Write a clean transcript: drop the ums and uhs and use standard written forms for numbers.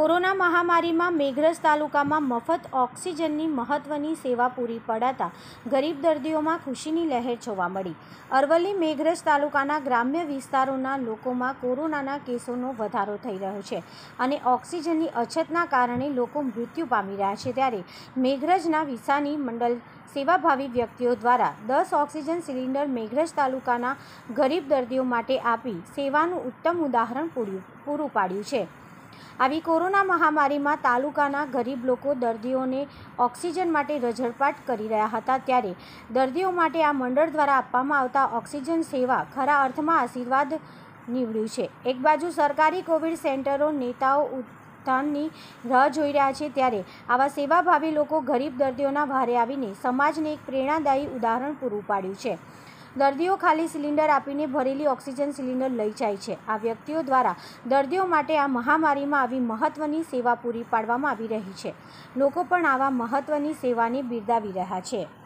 Corona મહામારીમાં મેઘરજ તાલુકામાં મફત ઓક્સિજનની મહત્વની સેવા પૂરી પડાતા ગરીબ દર્દીઓમાં ખુશીની લહેર જોવા મળી। અરવલ્લી મેઘરજ તાલુકાના ગ્રામ્ય વિસ્તારોના લોકોમાં કોરોનાના કેસોનો વધારો થઈ રહ્યો છે અને ઓક્સિજનની અછતના કારણે લોકો મૃત્યુ પામી રહ્યા છે। ત્યારે મેઘરજના વિસાની મંડળ સેવાભાવી વ્યક્તિઓ દ્વારા 10 ઓક્સિજન સિલિન્ડર મેઘરજ તાલુકાના ગરીબ દર્દીઓ માટે આપી સેવાનું ઉત્તમ ઉદાહરણ પૂરું પાડ્યું છે। આવી કોરોના મહામારીમાં તાલુકાના ગરીબ લોકો દર્દીઓને ઓક્સિજન માટે રઝળપાટ કરી રહ્યા હતા, ત્યારે દર્દીઓ માટે આ મંડળ દ્વારા આપવામાં આવતા ઓક્સિજન સેવા ખરા અર્થમાં આશીર્વાદ નીવડ્યું છે। એક બાજુ સરકારી કોવિડ સેન્ટરો નેતાઓ ઉત્થાનની રાહ જોઈ રહ્યા છે, ત્યારે આવા સેવાભાવી લોકો ગરીબ દર્દીઓના વહારે આવીને સમાજને એક પ્રેરણાદાયી ઉદાહરણ પૂરું પાડ્યું છે। દર્દીઓ ખાલી સિલિન્ડર આપીને ભરેલી ઓક્સિજન સિલિન્ડર લઈ જાય છે। આ વ્યક્તિઓ દ્વારા દર્દીઓ માટે આ મહામારીમાં આવી મહત્વની સેવા પૂરી પાડવામાં આવી રહી છે। લોકો પણ આવા મહત્વની સેવાને બિરદાવી રહ્યા છે।